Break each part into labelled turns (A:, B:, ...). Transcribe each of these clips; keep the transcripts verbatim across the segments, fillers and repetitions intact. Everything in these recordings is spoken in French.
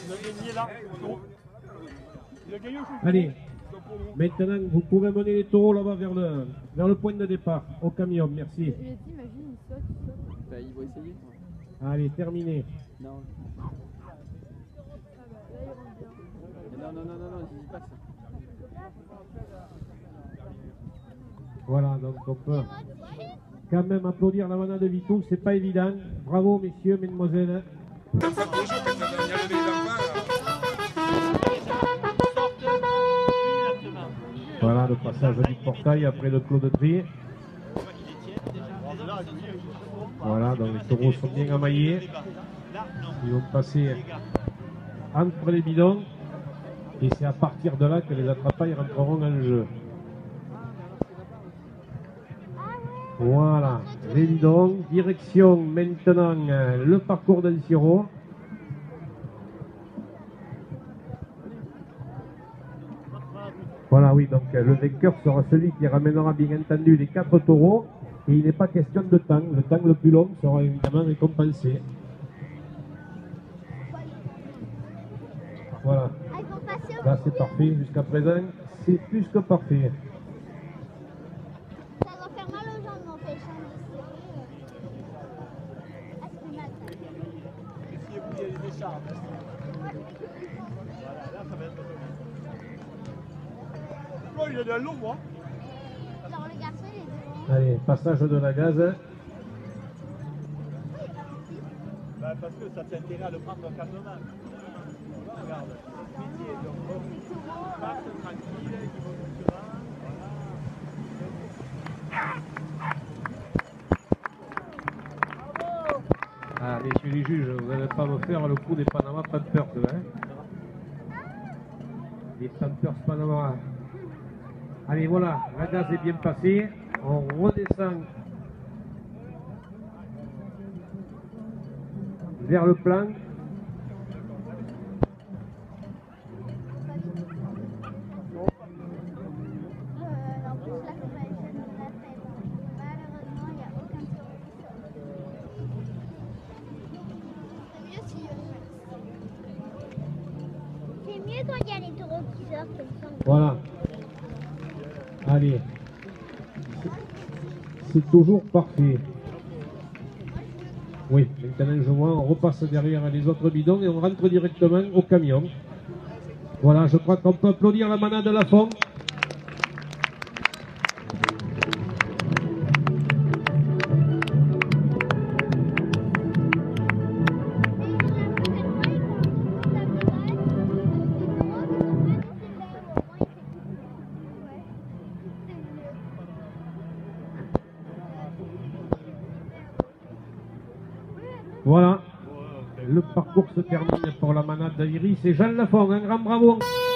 A: Allez, maintenant vous pouvez mener les taureaux là-bas vers le, vers le point de départ, au camion, merci.
B: Bah, ils vont essayer.
A: Allez, terminé.
B: Non. Non, non, non, non, non, j'y passe.
A: Voilà, donc on peut quand même applaudir la manade de Vitou, c'est pas évident. Bravo messieurs, mesdemoiselles. Voilà le passage du portail après le clos de tri. Voilà, donc les taureaux sont bien amaillés. Ils vont passer entre les bidons. Et c'est à partir de là que les attrapailles rentreront en jeu. Voilà, les bidons. Direction maintenant euh, le parcours d'El Siro. Voilà, oui, donc euh, le vainqueur sera celui qui ramènera bien entendu les quatre taureaux. Et il n'est pas question de temps. Le temps le plus long sera évidemment récompensé. Voilà. Là c'est parfait, jusqu'à présent c'est plus que parfait.
C: Ça va faire mal aux jambes n'empêchant d'essayer. Essayez-vous, il y a des écharpes. Voilà, là ça va être... Oh, il y a de l'eau, moi. Alors le garçon il est devant.
A: Allez, passage de la gaz.
D: Bah, parce que ça tient intérêt à le prendre calmement. Regarde, métier, donc on passe tranquille, il va doucement.
A: Ah, messieurs les juges, vous n'allez pas me faire le coup des Panama Pampers, hein? Les Pampers Panama. Allez, voilà, la gaz est bien passée. On redescend vers le plan. Voilà. Allez. C'est toujours parfait. Oui, maintenant je vois, on repasse derrière les autres bidons et on rentre directement au camion. Voilà, je crois qu'on peut applaudir la manade de la Lafont. Voilà, le parcours se termine pour la manade d'Iris et Jean Lafont, un grand bravo.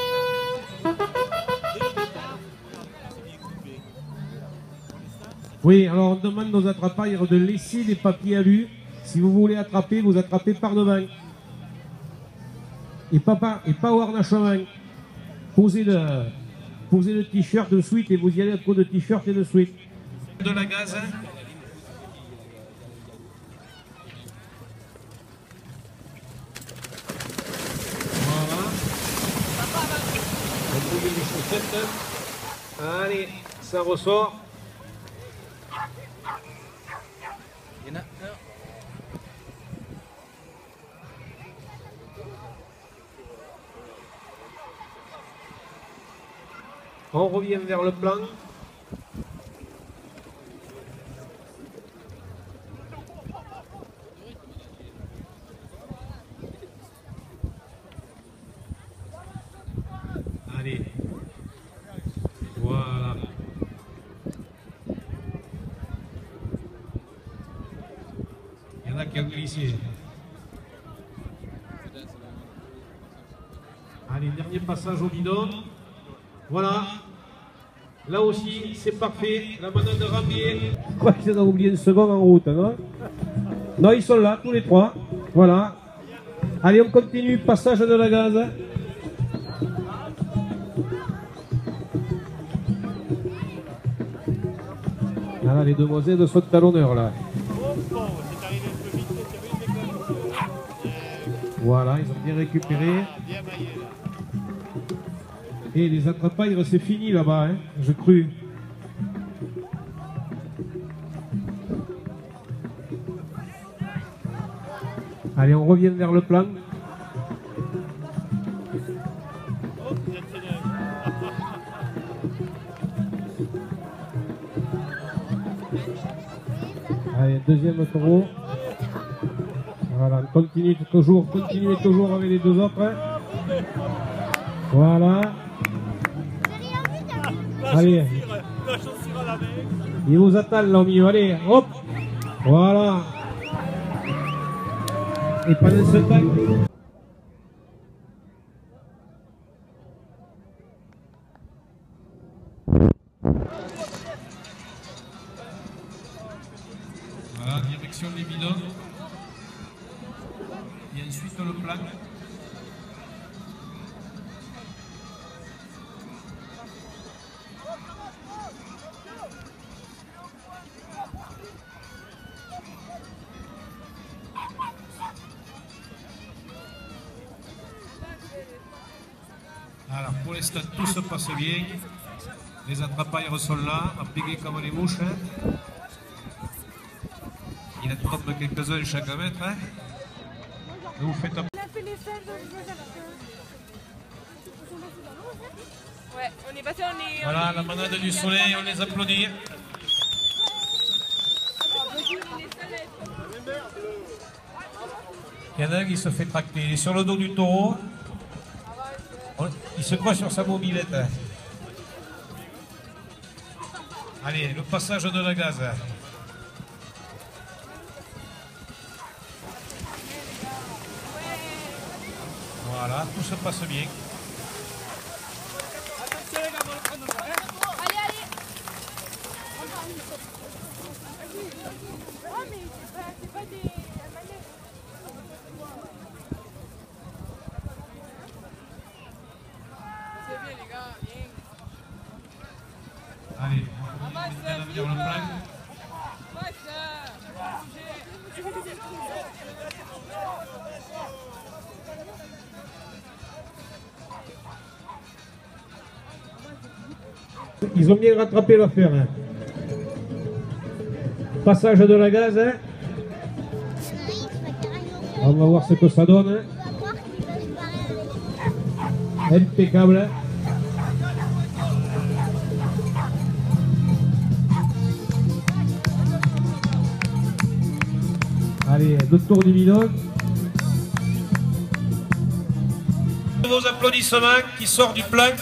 A: Oui, alors on demande aux attrapailleurs de laisser les papiers à vue. Si vous voulez attraper, vous attrapez par devant. Et pas, pas, et pas au harnachement. Posez le, posez le t-shirt de suite et vous y allez à coup de t-shirt et de suite. De la gaz. Allez, ça ressort.
B: Il y en a un.
A: On revient vers le plan. Allez. Voilà. Il y en a qui ont glissé. Allez, dernier passage au bidon. Voilà. Là aussi, c'est parfait. La manade de Rambier. Je crois qu'ils ont oublié une seconde en route, non? Non, ils sont là, tous les trois. Voilà. Allez, on continue. Passage de la gaz. Voilà, les demoiselles sont à l'honneur, là. Voilà, ils ont bien récupéré. Et les attrapailles, c'est fini là-bas, hein, je crus. Allez, on revient vers le plan. Allez, deuxième taureau. Voilà, on continue toujours, continuez toujours avec les deux autres. Hein. Voilà. Allez. Il vous attend là au milieu. Allez, hop. Voilà. Et pendant ce temps. Voilà, direction les bidons. Et ensuite le plan. Alors pour l'instant tout se passe bien. Les attrapailleurs sont là, appliqués comme les mouches. Hein. Il attrape quelques-uns chaque mètre. Hein. Et vous faites un...
C: On a fait les salles dans le Ouais, on est passé, on est...
A: Voilà, la manade du soleil, on les applaudit. Il y en a un qui se fait tracter, il est sur le dos du taureau. Il se croit sur sa mobilette. Allez, le passage de la gaz. Voilà, tout se passe bien.
C: Allez, allez. Oh, mais c'est pas, c'est pas des manettes. C'est bien, les gars, bien.
A: Allez, on va venir le plan. Ils ont bien rattrapé l'affaire. Hein. Passage de la gaz. Hein. On va voir ce que ça donne. Hein. Impeccable. Allez, le tour du bidon. Vos applaudissements qui sortent du plan.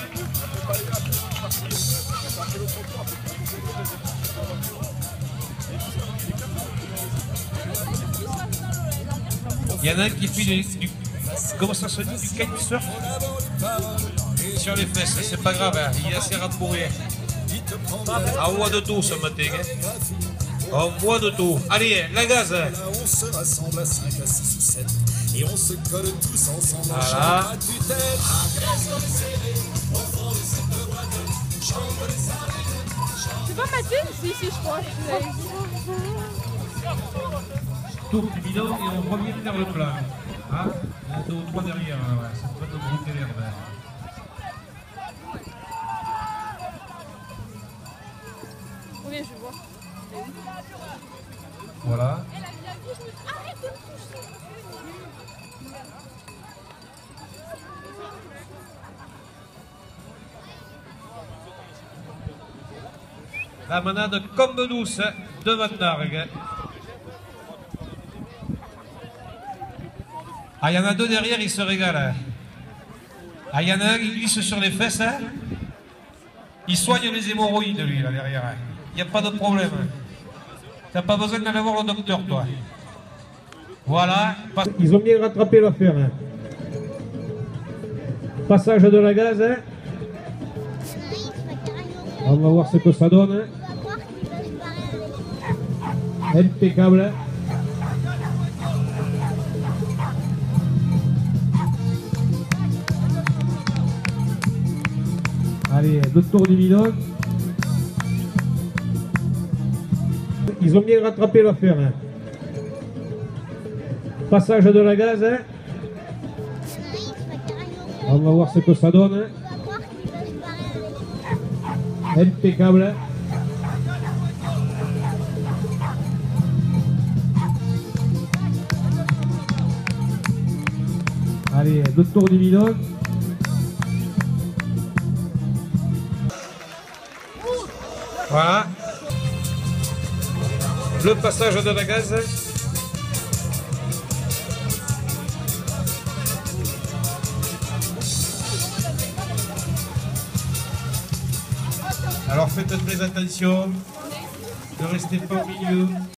A: Il y en a un qui fait du, du comment ça se dit, du kitesurf sur les fesses, c'est pas grave, hein, il est assez rambouré. En voie de tout ce matin. Hein. En voie de tout. Allez, la gaz.
E: On se rassemble à cinq, à six ou sept et on se colle tous ensemble.
A: Voilà.
C: C'est pas Mathieu? Si, si, je crois.
A: Tour du bidon et on revient vers le plat. Ah, il y en a deux ou trois derrière, ouais, c'est pas de brouter l'herbe.
C: Oui, je vois.
A: Voilà. La manade comme douce de Van Dargue. Ah, il y en a deux derrière, ils se régalent. Ah, il y en a un qui glisse sur les fesses. Hein. Il soigne les hémorroïdes, lui, là, derrière. Il n'y a pas de problème. Tu n'as pas besoin d'aller voir le docteur, toi. Voilà. Ils ont bien rattrapé l'affaire. Hein. Passage de la gaz. Hein. On va voir ce que ça donne. Hein. Impeccable. Allez, le tour du bidon. Ils ont bien rattrapé l'affaire. Hein. Passage de la gaz. Hein. On va voir ce que ça donne.
C: On va voir qu'il va se barrer avec.
A: Impeccable. Allez, le tour du bidon. Voilà. Le passage de la gaz. Alors faites très attention, ne restez pas au milieu.